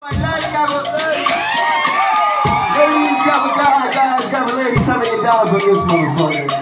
Guys, grab a lady, tell me your dog on this motherfucker.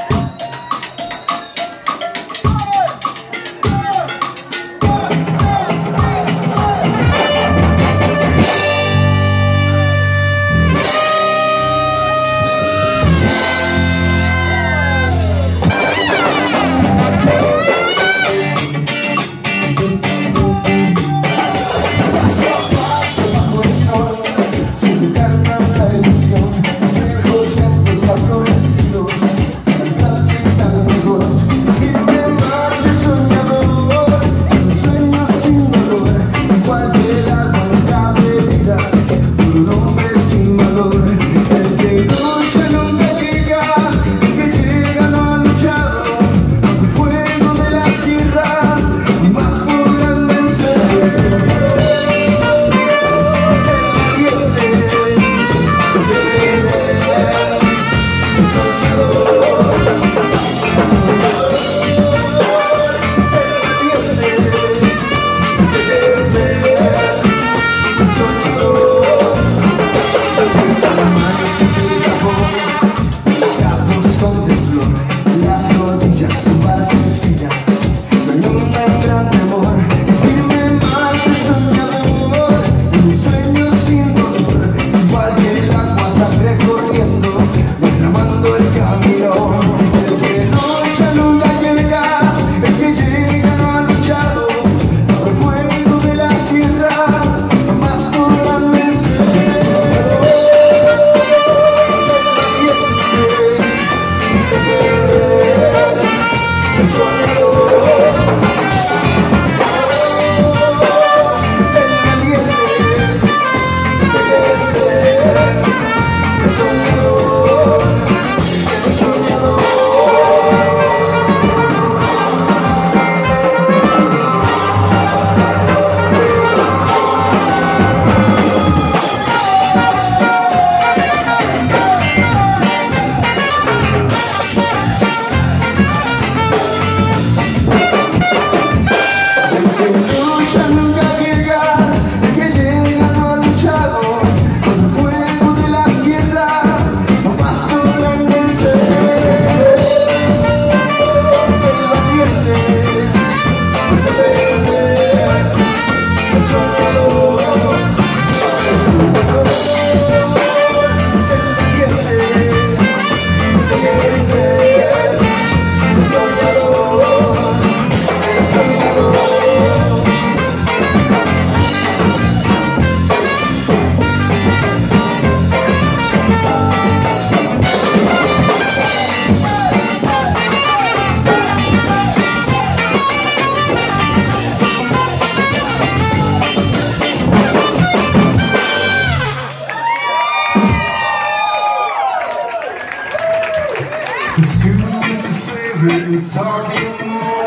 It's talking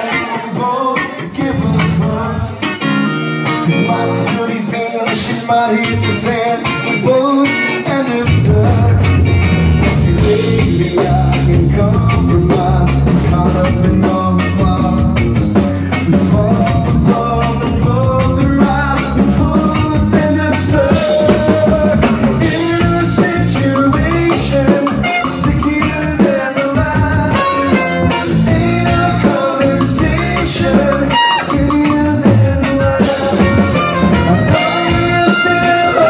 both give a fuck. Cause my security's being shit might hit the fan. Both and it's up. Maybe I can compromise. Caught up in all the flaws. Let's fall above and both the rise. Both and it's up. In a situation stickier than the last. In a conversation stickier than the last. I thought you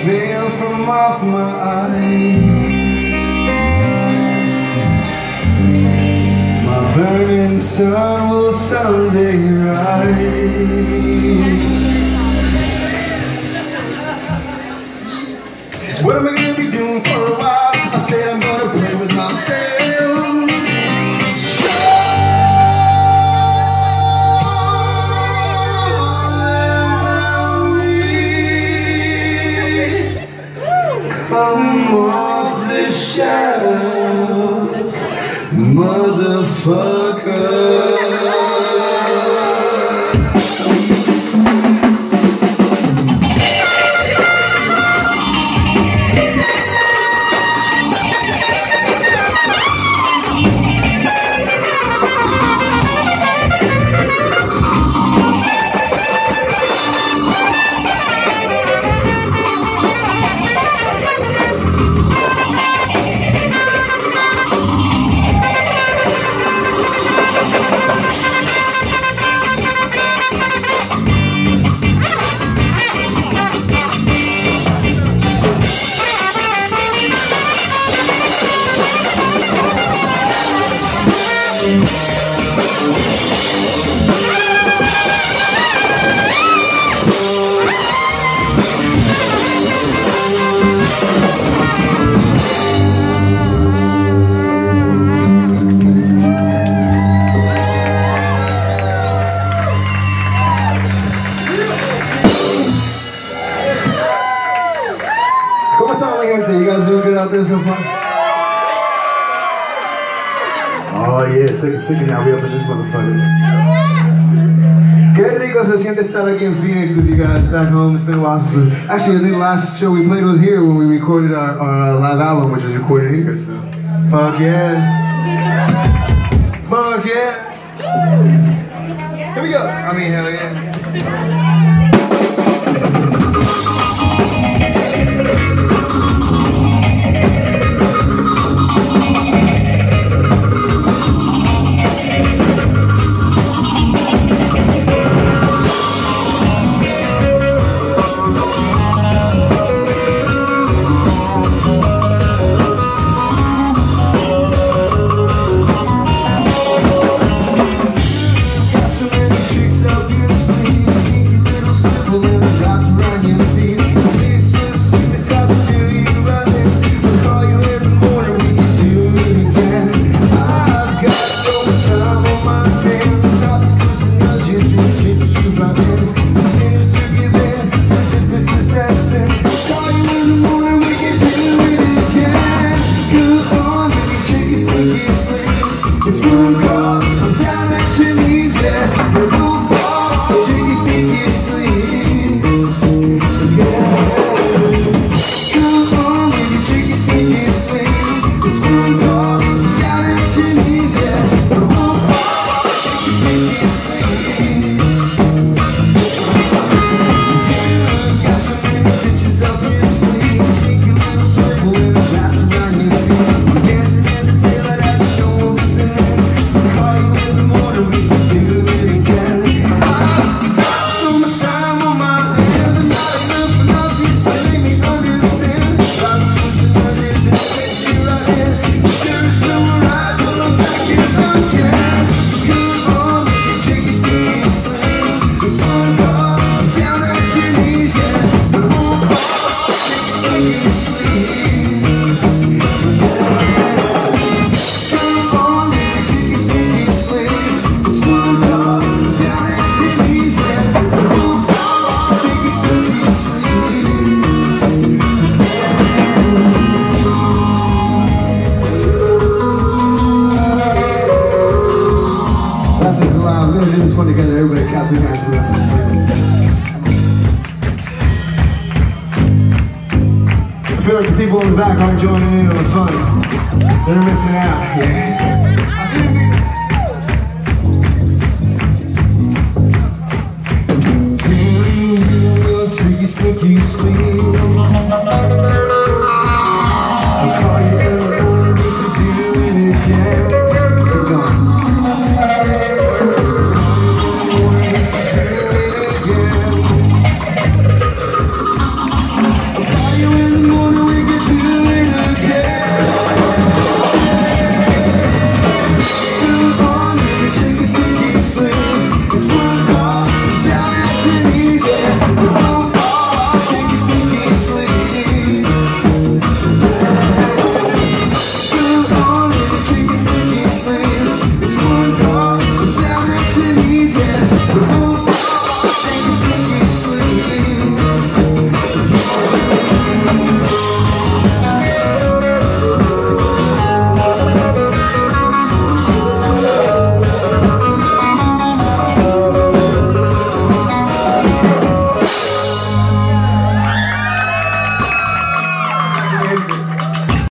veil from off my eyes. My burning sun will someday rise. What am I gonna be doing for a while? I said I'm gonna play with myself. Come off the shelf, motherfucker. You guys doing good out there so far? Oh yeah, second now we up in this motherfucker. Qué rico se siente estar aquí in Phoenix with you guys back home. It's been a while since we... Actually, I think the last show we played was here when we recorded our live album, which was recorded here, so... Fuck yeah. Fuck yeah. Here we go. I mean, hell yeah. Together, everybody clap your hands for us. I feel like the people in the back aren't joining in on the fun. They're missing out. Yeah. Sneaky, sneaky, sleep.